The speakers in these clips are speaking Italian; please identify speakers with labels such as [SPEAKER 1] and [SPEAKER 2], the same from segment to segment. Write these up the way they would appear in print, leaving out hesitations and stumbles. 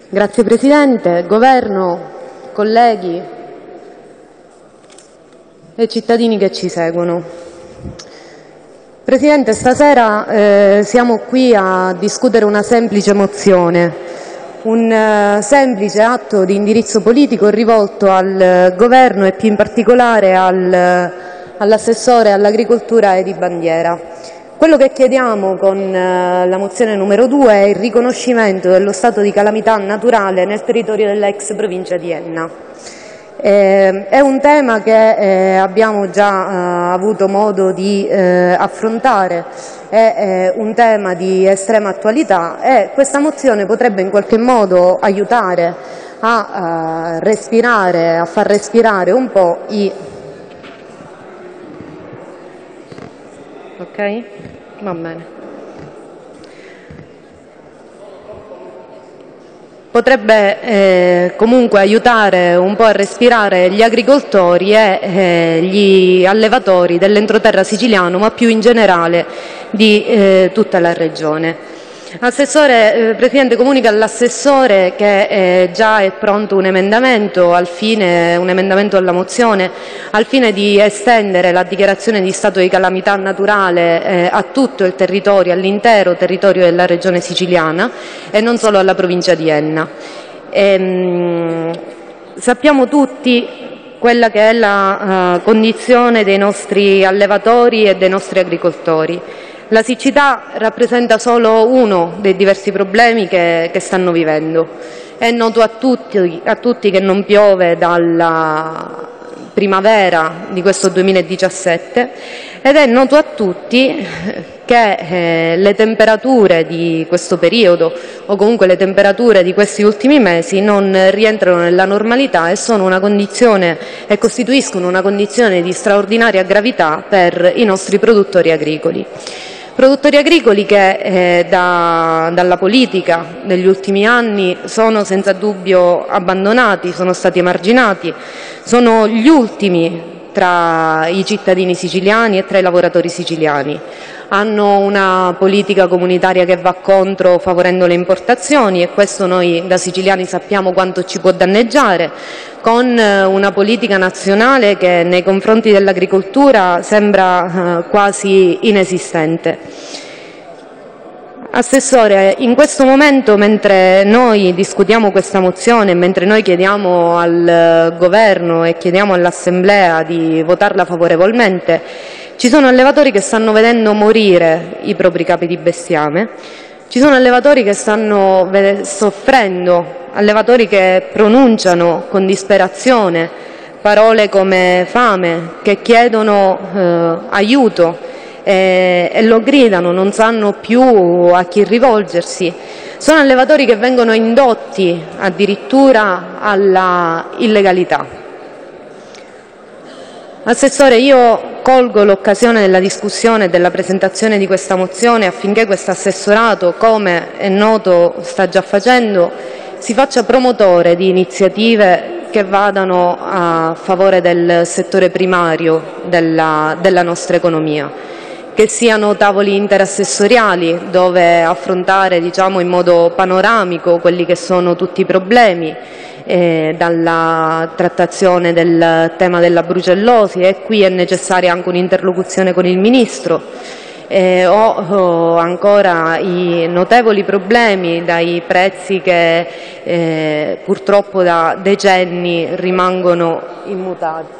[SPEAKER 1] Grazie Presidente, Governo, colleghi e cittadini che ci seguono. Presidente, stasera siamo qui a discutere una semplice mozione, un semplice atto di indirizzo politico rivolto al Governo e più in particolare all'assessore all'agricoltura Edi Bandiera. Quello che chiediamo con la mozione numero 2 è il riconoscimento dello stato di calamità naturale nel territorio dell'ex provincia di Enna. È un tema che abbiamo già avuto modo di affrontare, è un tema di estrema attualità e questa mozione potrebbe in qualche modo aiutare a far respirare un po' Ok? Va bene. Potrebbe comunque aiutare un po' a respirare gli agricoltori e gli allevatori dell'entroterra siciliano, ma più in generale di tutta la regione. Presidente, comunica all'assessore che già è pronto un emendamento alla mozione al fine di estendere la dichiarazione di stato di calamità naturale a tutto il territorio, all'intero territorio della regione siciliana e non solo alla provincia di Enna. Sappiamo tutti quella che è la condizione dei nostri allevatori e dei nostri agricoltori. La siccità rappresenta solo uno dei diversi problemi che stanno vivendo. È noto a tutti che non piove dalla primavera di questo 2017 ed è noto a tutti che le temperature di questo periodo o comunque le temperature di questi ultimi mesi non rientrano nella normalità e costituiscono una condizione di straordinaria gravità per i nostri produttori agricoli. Produttori agricoli che dalla politica negli ultimi anni sono senza dubbio abbandonati, sono stati emarginati, sono gli ultimi tra i cittadini siciliani e tra i lavoratori siciliani. Hanno una politica comunitaria che va contro favorendo le importazioni e questo noi da siciliani sappiamo quanto ci può danneggiare, con una politica nazionale che nei confronti dell'agricoltura sembra quasi inesistente. Assessore, in questo momento, mentre noi discutiamo questa mozione, mentre noi chiediamo al Governo e chiediamo all'Assemblea di votarla favorevolmente, ci sono allevatori che stanno vedendo morire i propri capi di bestiame, ci sono allevatori che stanno soffrendo, allevatori che pronunciano con disperazione parole come fame, che chiedono aiuto e lo gridano, non sanno più a chi rivolgersi. Sono allevatori che vengono indotti addirittura alla illegalità. Assessore, io colgo l'occasione della discussione e della presentazione di questa mozione affinché questo assessorato, come è noto sta già facendo, si faccia promotore di iniziative che vadano a favore del settore primario della nostra economia, che siano tavoli interassessoriali dove affrontare in modo panoramico quelli che sono tutti i problemi, dalla trattazione del tema della brucellosi, e qui è necessaria anche un'interlocuzione con il Ministro, o ancora i notevoli problemi dai prezzi che purtroppo da decenni rimangono immutati.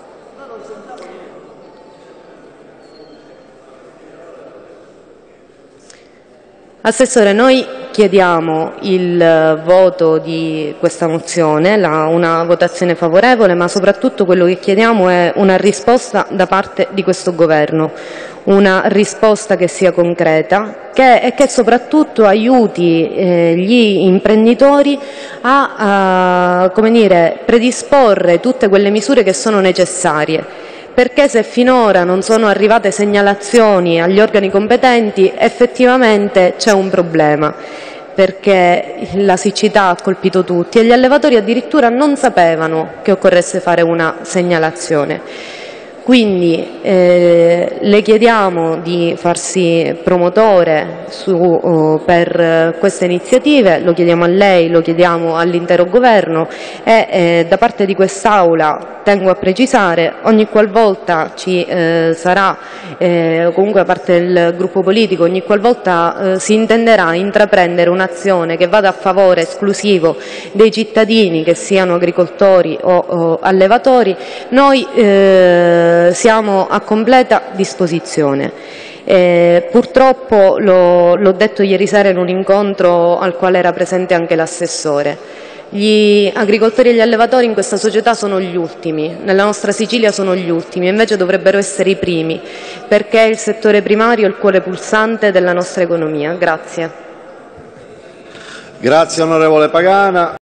[SPEAKER 1] Assessore, noi chiediamo il voto di questa mozione, una votazione favorevole, ma soprattutto quello che chiediamo è una risposta da parte di questo Governo, una risposta che sia concreta e che soprattutto aiuti gli imprenditori a predisporre tutte quelle misure che sono necessarie. Perché se finora non sono arrivate segnalazioni agli organi competenti, effettivamente c'è un problema, perché la siccità ha colpito tutti e gli allevatori addirittura non sapevano che occorresse fare una segnalazione. Quindi le chiediamo di farsi promotore per queste iniziative, lo chiediamo a lei, lo chiediamo all'intero Governo e da parte di quest'Aula tengo a precisare, ogni qualvolta ci sarà, comunque da parte del gruppo politico, ogni qualvolta si intenderà intraprendere un'azione che vada a favore esclusivo dei cittadini, che siano agricoltori o allevatori, noi siamo a completa disposizione. Purtroppo l'ho detto ieri sera in un incontro al quale era presente anche l'assessore. Gli agricoltori e gli allevatori in questa società sono gli ultimi, nella nostra Sicilia sono gli ultimi, e invece dovrebbero essere i primi, perché il settore primario è il cuore pulsante della nostra economia. Grazie.
[SPEAKER 2] Grazie onorevole Pagana.